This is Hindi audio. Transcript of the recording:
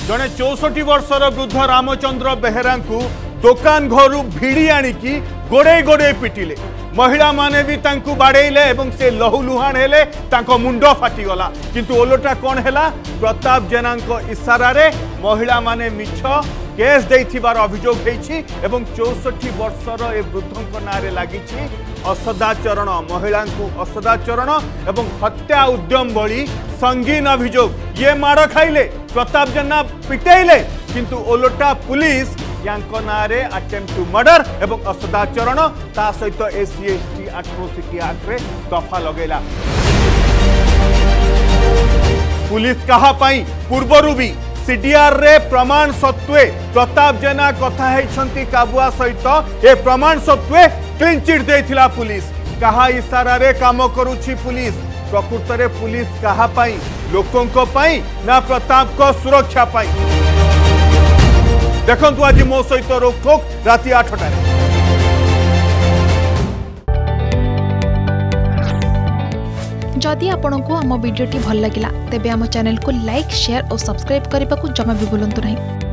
जड़े 64 वर्षर वृद्ध रामचंद्र बेहेरा दुकान घर भिड़ी आणिकी गोड़े गोड़े पिटिले महिला माने भी तांकु बाड़ेले एवं से लहुलुहाण हेले तांको मुंड फाटीगला किंतु ओलोटा कौन हैला प्रताप जेना इशारा रे महिला माने मिछ केस देथिबार अभियोग होईछि एवं 64 वर्षर ए वृद्धंक नारे लागिछि असदाचरण महिला असदाचरण एवं हत्या उद्यम भली संगीन अभियोग ये माड़ खाइले प्रताप जेना पिटेले किंतु ओलोटा पुलिस यांको नारे अटेम्प्ट टू मर्डर एवं असदाचरण ता सहित एससी/एसटी एट्रोसिटी एक्ट रे दफा लगेला। पुलिस कहा पाई पूर्वरु भी सीडीआर रे प्रमाण सत्वे प्रताप जेना कथा हेछंती काबुआ सहित ए प्रमाण सत्वे क्लीन चिट देथिला पुलिस कहा इशारा रे काम करूछि पुलिस प्रकृत रे पुलिस कहा पाई लोकंको पाई ना प्रताप को सुरक्षा पाई देखंतु आज मो सहित रोकठोक राति 8टारे। जदि आपंक आम भिडी भल लगा तेब आम चैनल को लाइक शेयर और सब्सक्राइब करने को जमा भी भूलु नहीं।